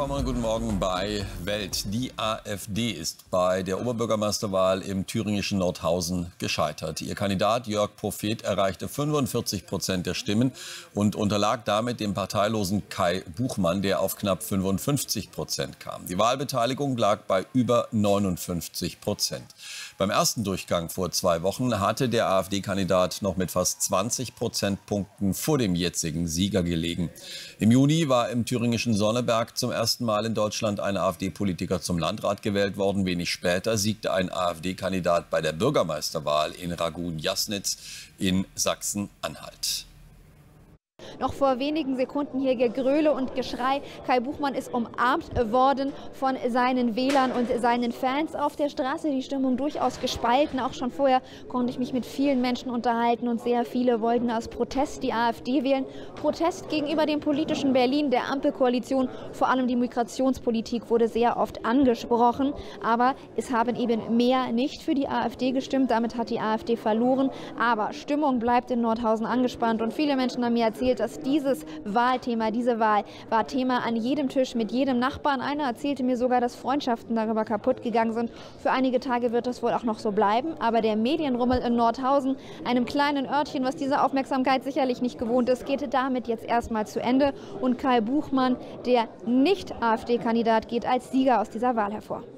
Baumann, guten Morgen bei Welt. Die AfD ist bei der Oberbürgermeisterwahl im thüringischen Nordhausen gescheitert. Ihr Kandidat Jörg Prophet erreichte 45% der Stimmen und unterlag damit dem parteilosen Kai Buchmann, der auf knapp 55% kam. Die Wahlbeteiligung lag bei über 59%. Beim ersten Durchgang vor 2 Wochen hatte der AfD-Kandidat noch mit fast 20 Prozentpunkten vor dem jetzigen Sieger gelegen. Im Juni war im thüringischen Sonneberg zum ersten Mal in Deutschland ein AfD-Politiker zum Landrat gewählt worden. Wenig später siegte ein AfD-Kandidat bei der Bürgermeisterwahl in Ragun-Jasnitz in Sachsen-Anhalt. Noch vor wenigen Sekunden hier Gegröle und Geschrei. Kai Buchmann ist umarmt worden von seinen Wählern und seinen Fans auf der Straße. Die Stimmung durchaus gespalten. Auch schon vorher konnte ich mich mit vielen Menschen unterhalten und sehr viele wollten aus Protest die AfD wählen. Protest gegenüber dem politischen Berlin, der Ampelkoalition. Vor allem die Migrationspolitik wurde sehr oft angesprochen. Aber es haben eben mehr nicht für die AfD gestimmt. Damit hat die AfD verloren. Aber Stimmung bleibt in Nordhausen angespannt und viele Menschen haben mir erzählt, dass diese Wahl war Thema an jedem Tisch mit jedem Nachbarn. Einer erzählte mir sogar, dass Freundschaften darüber kaputt gegangen sind. Für einige Tage wird das wohl auch noch so bleiben. Aber der Medienrummel in Nordhausen, einem kleinen Örtchen, was diese Aufmerksamkeit sicherlich nicht gewohnt ist, geht damit jetzt erstmal zu Ende. Und Kai Buchmann, der Nicht-AfD-Kandidat, geht als Sieger aus dieser Wahl hervor.